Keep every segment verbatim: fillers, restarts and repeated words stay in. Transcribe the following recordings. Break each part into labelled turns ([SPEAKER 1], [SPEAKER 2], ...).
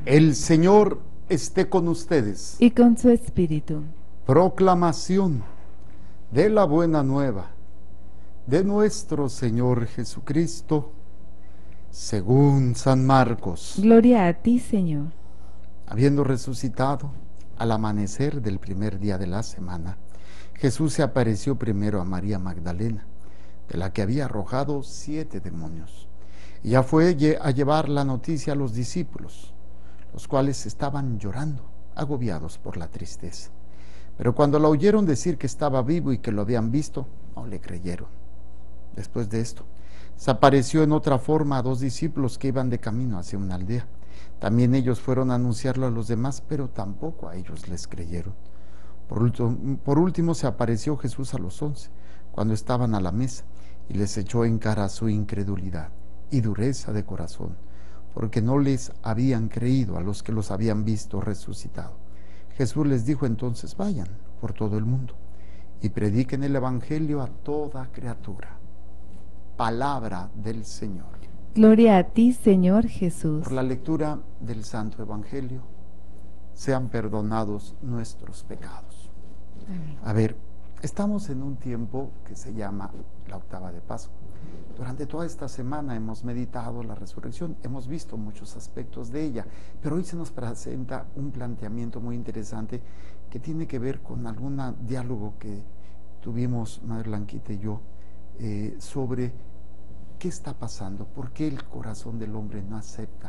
[SPEAKER 1] El Señor esté con ustedes.
[SPEAKER 2] Y con su espíritu.
[SPEAKER 1] Proclamación de la buena nueva de nuestro Señor Jesucristo, según San Marcos.
[SPEAKER 2] Gloria a ti, Señor.
[SPEAKER 1] Habiendo resucitado al amanecer del primer día de la semana, Jesús se apareció primero a María Magdalena, de la que había arrojado siete demonios. Ella fue a llevar la noticia a los discípulos, los cuales estaban llorando, agobiados por la tristeza. Pero cuando la oyeron decir que estaba vivo y que lo habían visto, no le creyeron. Después de esto, se apareció en otra forma a dos discípulos que iban de camino hacia una aldea. También ellos fueron a anunciarlo a los demás, pero tampoco a ellos les creyeron. Por último, por último se apareció Jesús a los once, cuando estaban a la mesa, y les echó en cara su incredulidad y dureza de corazón, porque no les habían creído a los que los habían visto resucitado. Jesús les dijo entonces: vayan por todo el mundo y prediquen el evangelio a toda criatura. Palabra del Señor.
[SPEAKER 2] Gloria a ti, Señor Jesús.
[SPEAKER 1] Por la lectura del Santo Evangelio, sean perdonados nuestros pecados.
[SPEAKER 2] Amén.
[SPEAKER 1] A ver, estamos en un tiempo que se llama la octava de Pascua. Durante toda esta semana hemos meditado la resurrección, hemos visto muchos aspectos de ella, pero hoy se nos presenta un planteamiento muy interesante que tiene que ver con algún diálogo que tuvimos Madre Blanquita y yo eh, sobre qué está pasando, por qué el corazón del hombre no acepta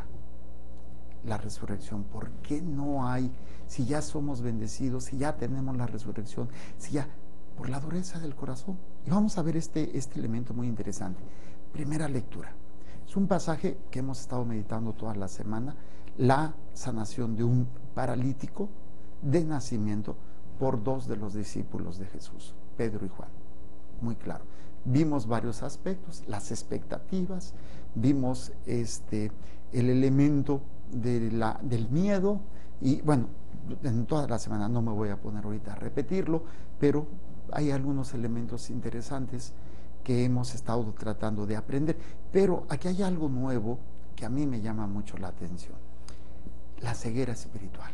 [SPEAKER 1] la resurrección, por qué no hay, si ya somos bendecidos, si ya tenemos la resurrección, si ya, por la dureza del corazón. Y vamos a ver este, este elemento muy interesante. Primera lectura. Es un pasaje que hemos estado meditando toda la semana, la sanación de un paralítico de nacimiento por dos de los discípulos de Jesús, Pedro y Juan. Muy claro. Vimos varios aspectos, las expectativas, vimos este, el elemento de la, del miedo, y bueno, en toda la semana no me voy a poner ahorita a repetirlo, pero hay algunos elementos interesantes que hemos estado tratando de aprender. Pero aquí hay algo nuevo que a mí me llama mucho la atención: la ceguera espiritual,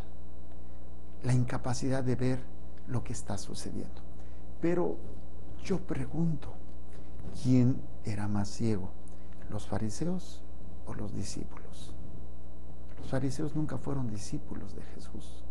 [SPEAKER 1] la incapacidad de ver lo que está sucediendo. Pero yo pregunto, ¿quién era más ciego, los fariseos o los discípulos? Los fariseos nunca fueron discípulos de Jesús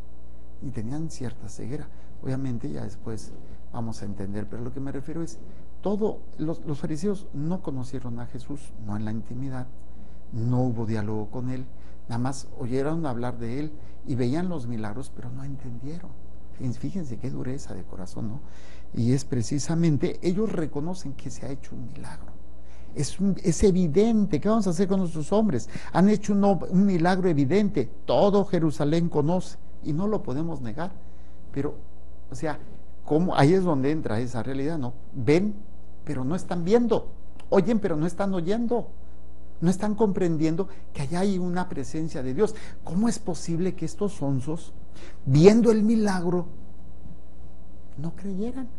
[SPEAKER 1] y tenían cierta ceguera. Obviamente ya después vamos a entender, pero lo que me refiero es, todo, los, los fariseos no conocieron a Jesús, no en la intimidad, no hubo diálogo con él, nada más oyeron hablar de él y veían los milagros, pero no entendieron. Fíjense qué dureza de corazón, ¿no? Y es precisamente, ellos reconocen que se ha hecho un milagro. Es, un, es evidente. ¿Qué vamos a hacer con nuestros hombres? Han hecho un, un milagro evidente. Todo Jerusalén conoce y no lo podemos negar. Pero, o sea, ¿cómo? Ahí es donde entra esa realidad, ¿no? Ven, pero no están viendo. Oyen, pero no están oyendo. No están comprendiendo que allá hay una presencia de Dios. ¿Cómo es posible que estos sonsos, viendo el milagro, no creyeran?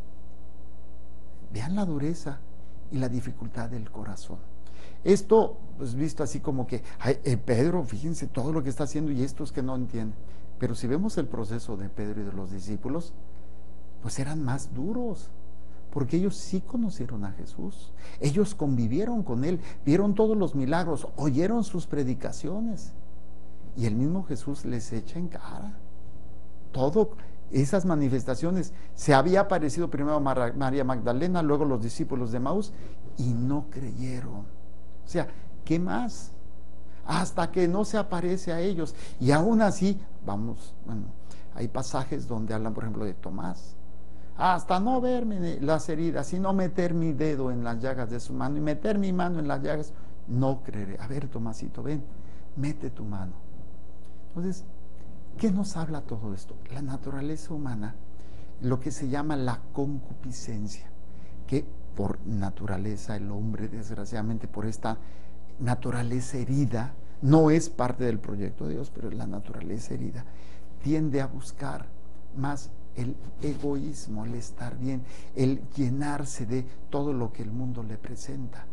[SPEAKER 1] Vean la dureza y la dificultad del corazón. Esto, pues visto así como que, ay, eh, Pedro, fíjense todo lo que está haciendo y estos que no entienden. Pero si vemos el proceso de Pedro y de los discípulos, pues eran más duros, porque ellos sí conocieron a Jesús, ellos convivieron con él, vieron todos los milagros, oyeron sus predicaciones, y el mismo Jesús les echa en cara todo. Esas manifestaciones, se había aparecido primero a María Magdalena, luego los discípulos de Maús, y no creyeron. O sea, ¿qué más? Hasta que no se aparece a ellos, y aún así, vamos, bueno, hay pasajes donde hablan, por ejemplo, de Tomás: hasta no verme las heridas y no meter mi dedo en las llagas de su mano y meter mi mano en las llagas, no creeré. A ver, Tomasito, ven, mete tu mano. Entonces, ¿qué nos habla todo esto? La naturaleza humana, lo que se llama la concupiscencia, que por naturaleza el hombre, desgraciadamente por esta naturaleza herida, no es parte del proyecto de Dios, pero la naturaleza herida tiende a buscar más el egoísmo, el estar bien, el llenarse de todo lo que el mundo le presenta,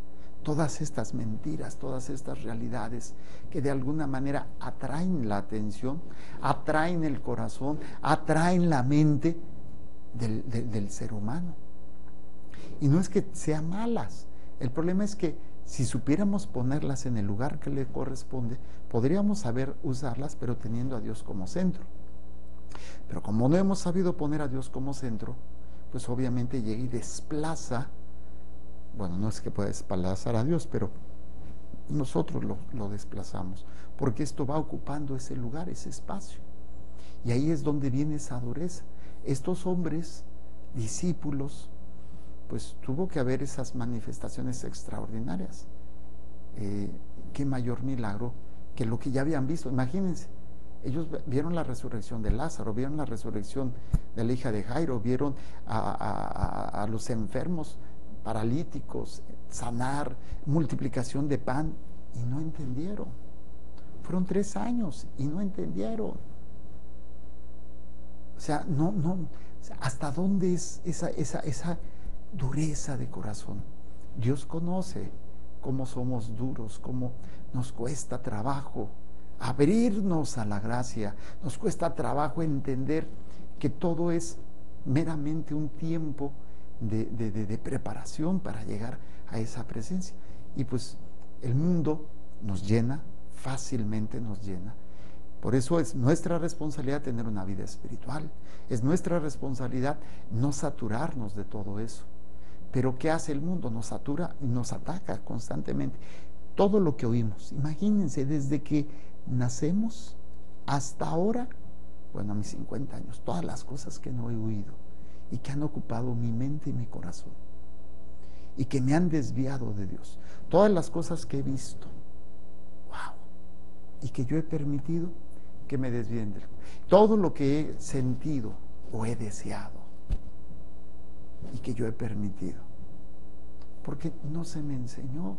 [SPEAKER 1] todas estas mentiras, todas estas realidades que de alguna manera atraen la atención, atraen el corazón, atraen la mente del, del, del ser humano. Y no es que sean malas, el problema es que si supiéramos ponerlas en el lugar que le corresponde, podríamos saber usarlas, pero teniendo a Dios como centro. Pero como no hemos sabido poner a Dios como centro, pues obviamente llega y desplaza, bueno, no es que pueda desplazar a Dios, pero nosotros lo, lo desplazamos, porque esto va ocupando ese lugar, ese espacio. Y ahí es donde viene esa dureza. Estos hombres, discípulos, pues tuvo que haber esas manifestaciones extraordinarias. Eh, qué mayor milagro que lo que ya habían visto. Imagínense, ellos vieron la resurrección de Lázaro, vieron la resurrección de la hija de Jairo, vieron a, a, a, a los enfermos, paralíticos, sanar, multiplicación de pan, y no entendieron. Fueron tres años y no entendieron. O sea, no, no, o sea, ¿hasta dónde es esa, esa, esa dureza de corazón? Dios conoce cómo somos duros, cómo nos cuesta trabajo abrirnos a la gracia, nos cuesta trabajo entender que todo es meramente un tiempo de, de, de, de preparación para llegar a esa presencia. Y pues el mundo nos llena, fácilmente nos llena. Por eso es nuestra responsabilidad tener una vida espiritual, es nuestra responsabilidad no saturarnos de todo eso. Pero ¿qué hace el mundo? Nos satura y nos ataca constantemente. Todo lo que oímos, imagínense, desde que nacemos hasta ahora, bueno, a mis cincuenta años, todas las cosas que no he oído y que han ocupado mi mente y mi corazón y que me han desviado de Dios, todas las cosas que he visto, wow, y que yo he permitido que me desvíen de Él, todo lo que he sentido o he deseado y que yo he permitido, porque no se me enseñó.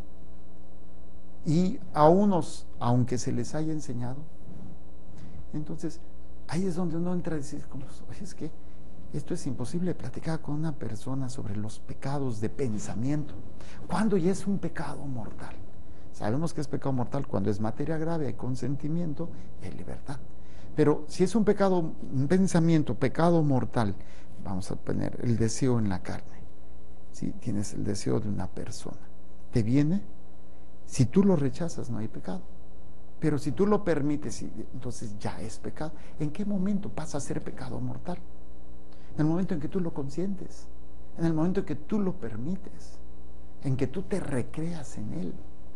[SPEAKER 1] Y a unos, aunque se les haya enseñado, entonces ahí es donde uno entra a decir, oye, es que esto es imposible. Platicar con una persona sobre los pecados de pensamiento, cuando ya es un pecado mortal. Sabemos que es pecado mortal cuando es materia grave, hay consentimiento y hay libertad. Pero si es un pecado, un pensamiento, pecado mortal, vamos a poner el deseo en la carne. ¿Sí? Tienes el deseo de una persona, te viene. Si tú lo rechazas, no hay pecado. Pero si tú lo permites, entonces ya es pecado. ¿En qué momento pasa a ser pecado mortal? En el momento en que tú lo consientes, en el momento en que tú lo permites, en que tú te recreas en él.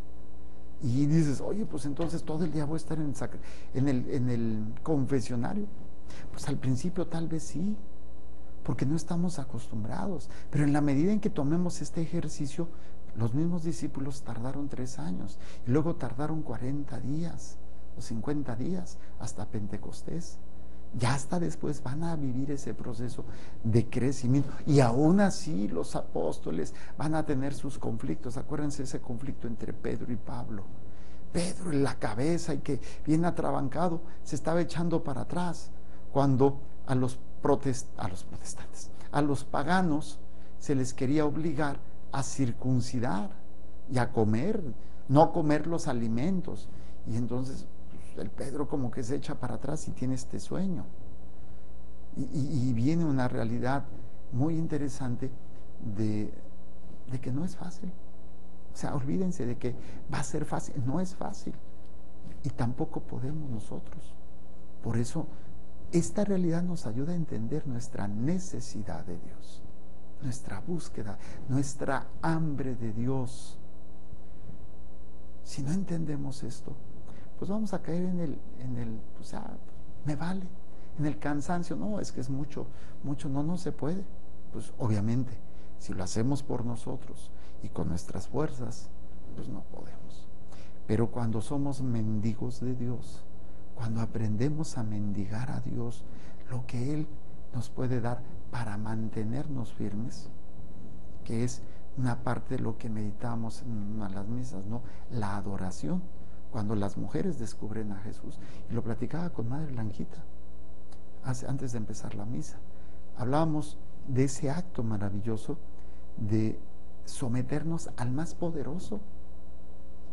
[SPEAKER 1] Y dices, oye, pues entonces todo el día voy a estar en el, sacra, en el, en el confesionario. Pues al principio tal vez sí, porque no estamos acostumbrados. Pero en la medida en que tomemos este ejercicio, los mismos discípulos tardaron tres años y luego tardaron cuarenta días o cincuenta días hasta Pentecostés. Ya hasta después van a vivir ese proceso de crecimiento y aún así los apóstoles van a tener sus conflictos. Acuérdense ese conflicto entre Pedro y Pablo. Pedro en la cabeza y que bien atrabancado se estaba echando para atrás cuando a los, protest, a los protestantes, a los paganos se les quería obligar a circuncidar y a comer, no a comer los alimentos. Y entonces pues, el Pedro como que se echa para atrás y tiene este sueño. Y, y, y viene una realidad muy interesante de, de que no es fácil. O sea, olvídense de que va a ser fácil. No es fácil. Y tampoco podemos nosotros. Por eso, esta realidad nos ayuda a entender nuestra necesidad de Dios, nuestra búsqueda, nuestra hambre de Dios. Si no entendemos esto, pues vamos a caer en el, en el, pues ah, me vale, en el cansancio. No, es que es mucho, mucho, no, no se puede. Pues obviamente, si lo hacemos por nosotros y con nuestras fuerzas, pues no podemos. Pero cuando somos mendigos de Dios, cuando aprendemos a mendigar a Dios lo que Él nos puede dar para mantenernos firmes, que es una parte de lo que meditamos en una de las misas, ¿no? La adoración, cuando las mujeres descubren a Jesús. Y lo platicaba con Madre Blanquita hace, antes de empezar la misa. Hablábamos de ese acto maravilloso de someternos al más poderoso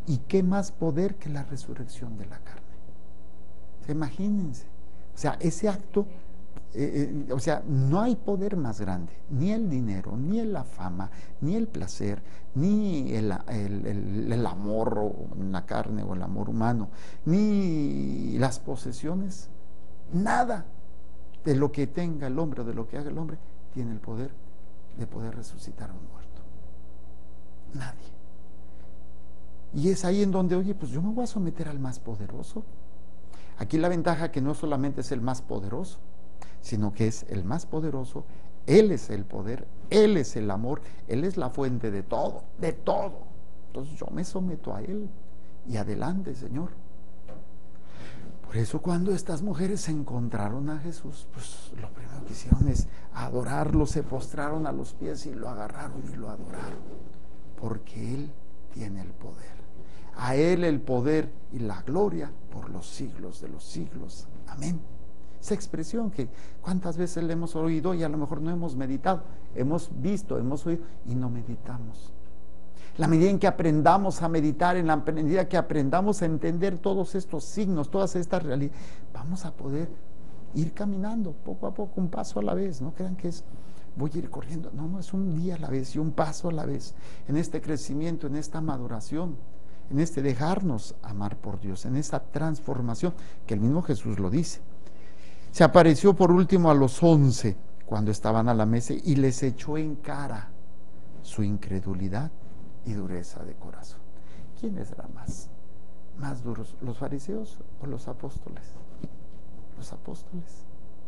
[SPEAKER 1] ¿Y qué más poder que la resurrección de la carne? O sea, imagínense. O sea, ese acto, eh, eh, o sea, no hay poder más grande. Ni el dinero, ni la fama, ni el placer, ni el, el, el, el amor en la carne o el amor humano, ni las posesiones. Nada de lo que tenga el hombre o de lo que haga el hombre tiene el poder de poder resucitar a un muerto. Nadie. Y es ahí en donde, oye, pues yo me voy a someter al más poderoso. Aquí la ventaja que no solamente es el más poderoso, sino que es el más poderoso. Él es el poder, Él es el amor, Él es la fuente de todo, de todo. Entonces yo me someto a Él y adelante, Señor. Por eso cuando estas mujeres se encontraron a Jesús, pues lo primero que hicieron es adorarlo, se postraron a los pies y lo agarraron y lo adoraron, porque Él tiene el poder. A Él el poder y la gloria por los siglos de los siglos. Amén. Esa expresión que cuántas veces le hemos oído y a lo mejor no hemos meditado, hemos visto, hemos oído y no meditamos. La medida en que aprendamos a meditar, en la medida que aprendamos a entender todos estos signos, todas estas realidades, vamos a poder ir caminando poco a poco, un paso a la vez. No crean que es voy a ir corriendo, no, no, es un día a la vez y un paso a la vez, en este crecimiento, en esta maduración, en este dejarnos amar por Dios, en esta transformación, que el mismo Jesús lo dice. Se apareció por último a los once, cuando estaban a la mesa, y les echó en cara su incredulidad y dureza de corazón. ¿Quiénes eran más, más duros, los fariseos o los apóstoles? Los apóstoles.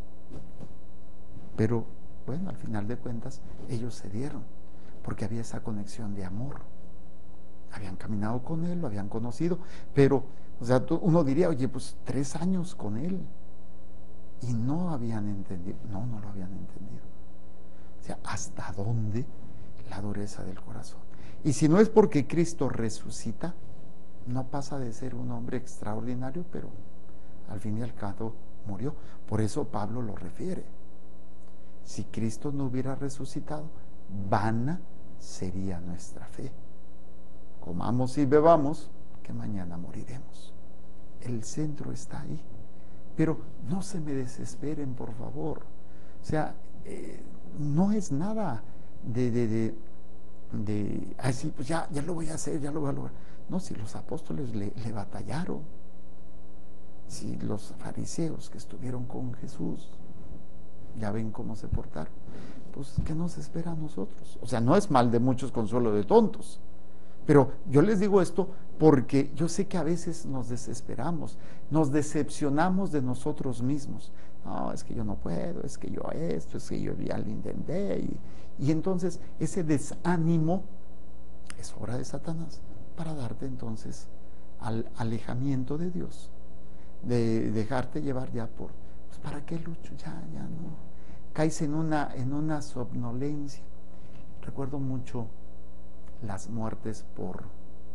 [SPEAKER 1] Pero bueno, al final de cuentas, ellos cedieron, porque había esa conexión de amor. Habían caminado con Él, lo habían conocido, pero, o sea, uno diría, oye, pues tres años con Él, y no habían entendido, no, no lo habían entendido. O sea, ¿hasta dónde la dureza del corazón? Y si no es porque Cristo resucita, no pasa de ser un hombre extraordinario, pero al fin y al cabo murió. Por eso Pablo lo refiere. Si Cristo no hubiera resucitado, vana sería nuestra fe. Comamos y bebamos, que mañana moriremos. El centro está ahí. Pero no se me desesperen, por favor. O sea, eh, no es nada de, de, de, de así, pues ya, ya lo voy a hacer, ya lo voy a lograr. No, si los apóstoles le, le batallaron, si los fariseos que estuvieron con Jesús, ya ven cómo se portaron, pues ¿qué nos espera a nosotros? O sea, no es mal de muchos, consuelo de tontos, pero yo les digo esto porque yo sé que a veces nos desesperamos, nos decepcionamos de nosotros mismos. No, es que yo no puedo, es que yo esto, es que yo ya lo intenté, y, y entonces ese desánimo es obra de Satanás para darte entonces al alejamiento de Dios, de dejarte llevar ya por, pues ¿para qué lucho? Ya, ya no. Caes en una, en una somnolencia. Recuerdo mucho las muertes por,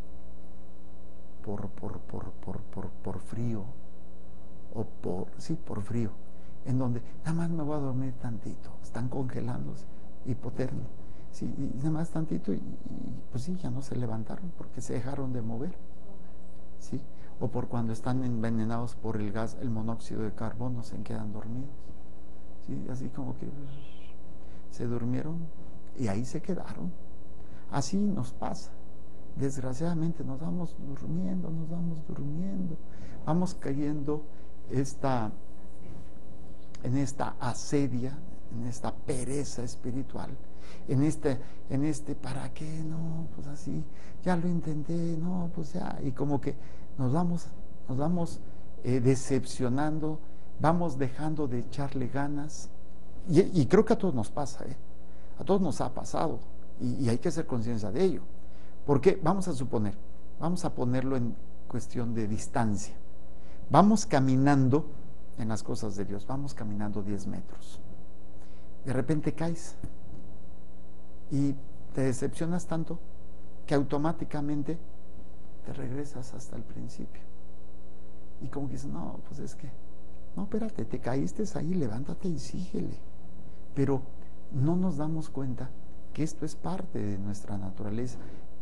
[SPEAKER 1] por, por, por, por, por, por frío, o por, sí, por frío, en donde nada más me voy a dormir tantito, están congelándose, hipotermia, sí, y nada más tantito, y, y pues sí, ya no se levantaron porque se dejaron de mover, sí, o por cuando están envenenados por el gas, el monóxido de carbono, se quedan dormidos, sí, así como que pues, se durmieron y ahí se quedaron. Así nos pasa, desgraciadamente nos vamos durmiendo, nos vamos durmiendo, vamos cayendo esta, en esta asedia, en esta pereza espiritual, en este, en este ¿para qué? No, pues así, ya lo intenté, no, pues ya, y como que nos vamos, nos vamos eh, decepcionando, vamos dejando de echarle ganas, y, y creo que a todos nos pasa, ¿eh? A todos nos ha pasado. Y, y hay que hacer conciencia de ello, porque vamos a suponer, vamos a ponerlo en cuestión de distancia, vamos caminando en las cosas de Dios, vamos caminando diez metros, de repente caes y te decepcionas tanto que automáticamente te regresas hasta el principio, y como que dices, no, pues es que, no, espérate, te caíste ahí, levántate y síguele, pero no nos damos cuenta que esto es parte de nuestra naturaleza,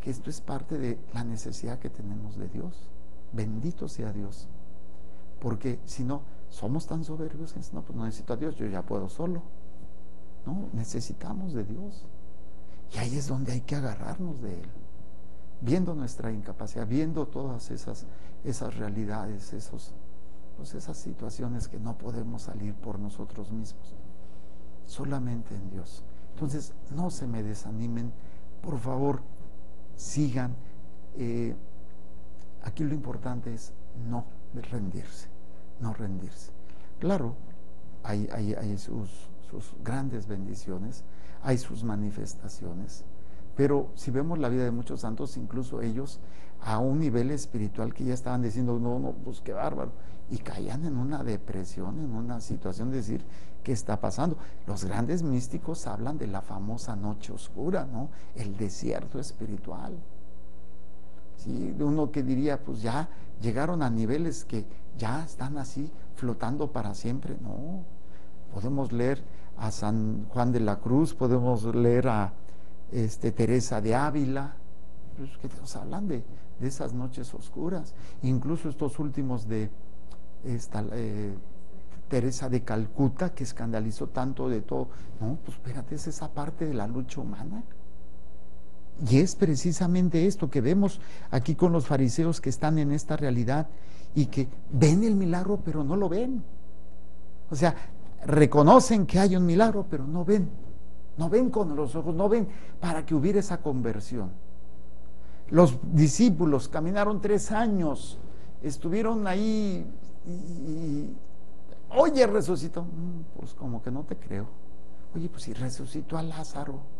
[SPEAKER 1] que esto es parte de la necesidad que tenemos de Dios. Bendito sea Dios. Porque si no, somos tan soberbios que no, pues no necesito a Dios, yo ya puedo solo. No, necesitamos de Dios. Y ahí es donde hay que agarrarnos de Él. Viendo nuestra incapacidad, viendo todas esas, esas realidades, esos, pues esas situaciones que no podemos salir por nosotros mismos. Solamente en Dios. Entonces, no se me desanimen, por favor, sigan. Eh, aquí lo importante es no rendirse, no rendirse. Claro, hay, hay, hay sus, sus grandes bendiciones, hay sus manifestaciones, pero si vemos la vida de muchos santos, incluso ellos a un nivel espiritual que ya estaban diciendo, no, no, pues qué bárbaro, y caían en una depresión, en una situación de decir, ¿qué está pasando? Los grandes místicos hablan de la famosa noche oscura, ¿no? El desierto espiritual. Sí, uno que diría, pues ya llegaron a niveles que ya están así flotando para siempre. No, podemos leer a San Juan de la Cruz, podemos leer a este, Teresa de Ávila, pues, que nos hablan de, de esas noches oscuras. Incluso estos últimos de esta, eh, Teresa de Calcuta, que escandalizó tanto de todo. No, pues espérate, es esa parte de la lucha humana. Y es precisamente esto que vemos aquí con los fariseos que están en esta realidad y que ven el milagro pero no lo ven. O sea, reconocen que hay un milagro pero no ven, no ven con los ojos, no ven para que hubiera esa conversión. Los discípulos caminaron tres años, estuvieron ahí y, y oye, resucitó. Pues como que no te creo. Oye, pues si resucitó a Lázaro.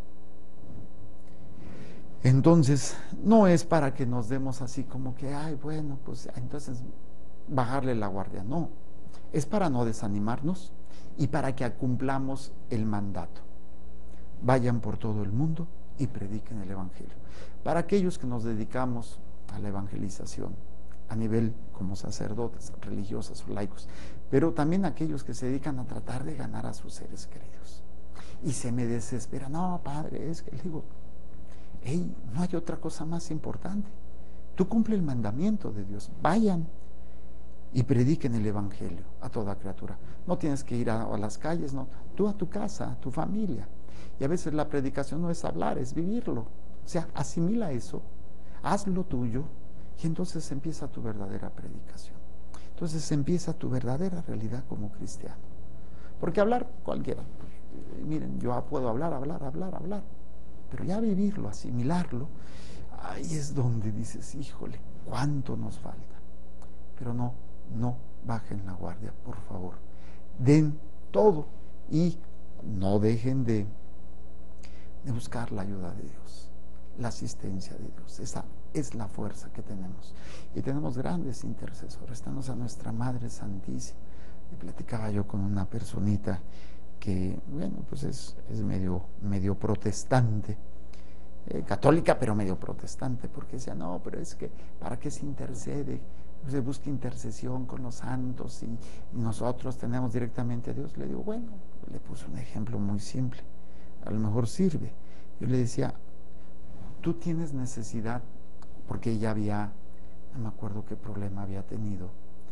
[SPEAKER 1] Entonces, no es para que nos demos así como que, ay, bueno, pues entonces bajarle la guardia. No, es para no desanimarnos y para que cumplamos el mandato. Vayan por todo el mundo y prediquen el Evangelio. Para aquellos que nos dedicamos a la evangelización, a nivel como sacerdotes, religiosas o laicos, pero también aquellos que se dedican a tratar de ganar a sus seres queridos. Y se me desespera, no, padre, es que le digo, hey, no hay otra cosa más importante. Tú cumple el mandamiento de Dios. Vayan y prediquen el Evangelio a toda criatura. No tienes que ir a, a las calles, no. Tú a tu casa, a tu familia. Y a veces la predicación no es hablar, es vivirlo. O sea, asimila eso, hazlo tuyo y entonces empieza tu verdadera predicación. Entonces empieza tu verdadera realidad como cristiano. Porque hablar cualquiera. Pues, miren, yo puedo hablar, hablar, hablar, hablar. Pero ya vivirlo, asimilarlo, ahí es donde dices, híjole, cuánto nos falta. Pero no, no bajen la guardia, por favor. Den todo y no dejen de, de buscar la ayuda de Dios, la asistencia de Dios. Esa es la fuerza que tenemos. Y tenemos grandes intercesores. Tenemos a nuestra Madre Santísima. Y platicaba yo con una personita que, bueno, pues es, es medio, medio protestante, eh, católica, pero medio protestante, porque decía, no, pero es que, ¿para qué se intercede? Se busca intercesión con los santos y, y nosotros tenemos directamente a Dios. Le digo, bueno, le puse un ejemplo muy simple, a lo mejor sirve. Yo le decía, tú tienes necesidad, porque ella había, no me acuerdo qué problema había tenido,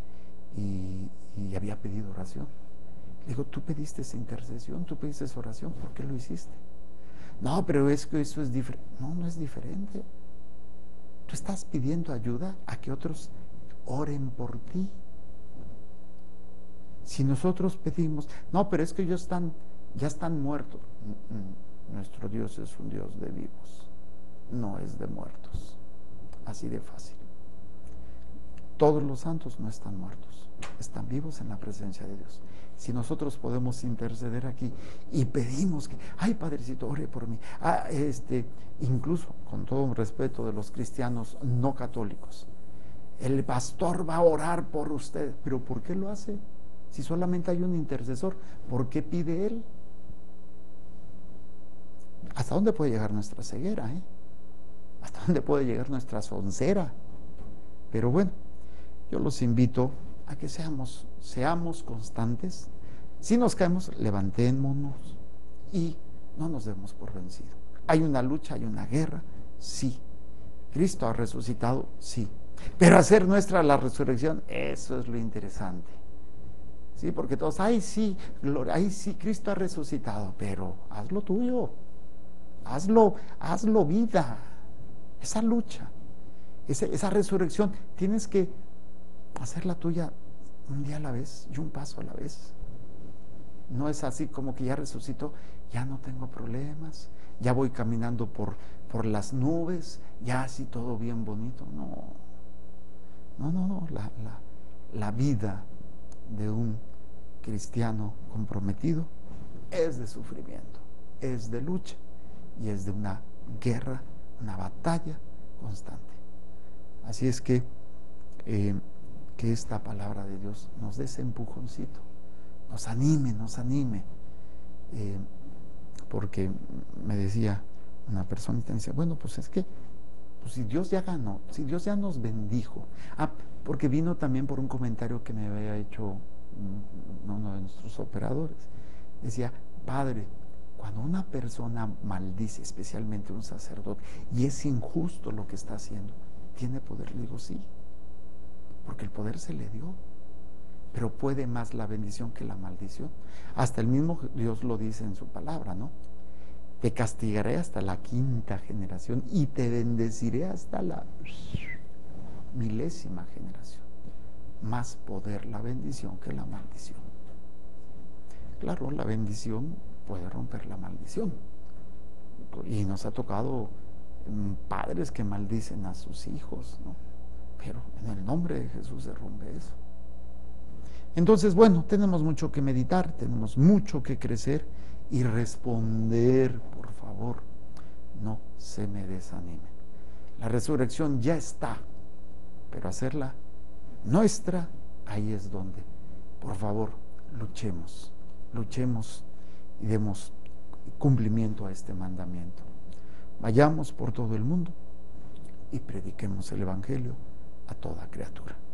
[SPEAKER 1] y, y había pedido oración. Le digo, tú pediste esa intercesión, tú pediste esa oración, ¿por qué lo hiciste? No, pero es que eso es diferente. No, no es diferente. Tú estás pidiendo ayuda a que otros oren por ti. Si nosotros pedimos, no, pero es que ellos están, ya están muertos. Nuestro Dios es un Dios de vivos, no es de muertos. Así de fácil. Todos los santos no están muertos, están vivos en la presencia de Dios. Si nosotros podemos interceder aquí y pedimos que, ay, Padrecito, ore por mí, ah, este, incluso con todo un respeto de los cristianos no católicos, el pastor va a orar por usted, pero ¿por qué lo hace? Si solamente hay un intercesor, ¿por qué pide él? ¿Hasta dónde puede llegar nuestra ceguera? Eh? ¿Hasta dónde puede llegar nuestra soncera? Pero bueno, yo los invito a que seamos, seamos constantes. Si nos caemos, levantémonos y no nos demos por vencido. Hay una lucha, hay una guerra, Sí. Cristo ha resucitado, sí. Pero hacer nuestra la resurrección, eso es lo interesante. Sí, porque todos, ay sí, gloria, ay sí, Cristo ha resucitado, pero hazlo tuyo, hazlo, hazlo vida, esa lucha, esa, esa resurrección, tienes que hacerla tuya un día a la vez y un paso a la vez. No es así como que ya resucitó, ya no tengo problemas, ya voy caminando por, por las nubes, ya así todo bien bonito. No, no, no, no, la, la, la vida de un cristiano comprometido es de sufrimiento, es de lucha y es de una guerra, una batalla constante. Así es que eh, que esta palabra de Dios nos dé ese empujoncito, nos anime, nos anime, eh, porque me decía una personita, me decía, bueno, pues es que pues si Dios ya ganó, si Dios ya nos bendijo, ah, porque vino también por un comentario que me había hecho uno de nuestros operadores, decía, padre, cuando una persona maldice, especialmente un sacerdote, y es injusto lo que está haciendo, ¿tiene poder? Le digo, sí, porque el poder se le dio, pero puede más la bendición que la maldición. Hasta el mismo Dios lo dice en su palabra, ¿no? Te castigaré hasta la quinta generación y te bendeciré hasta la milésima generación. Más poder la bendición que la maldición. Claro, la bendición puede romper la maldición. Y nos ha tocado padres que maldicen a sus hijos, ¿no? Pero en el nombre de Jesús se rompe eso. Entonces, bueno, tenemos mucho que meditar, tenemos mucho que crecer y responder, por favor, no se me desanimen. La resurrección ya está, pero hacerla nuestra, ahí es donde, por favor, luchemos, luchemos y demos cumplimiento a este mandamiento. Vayamos por todo el mundo y prediquemos el Evangelio a toda criatura.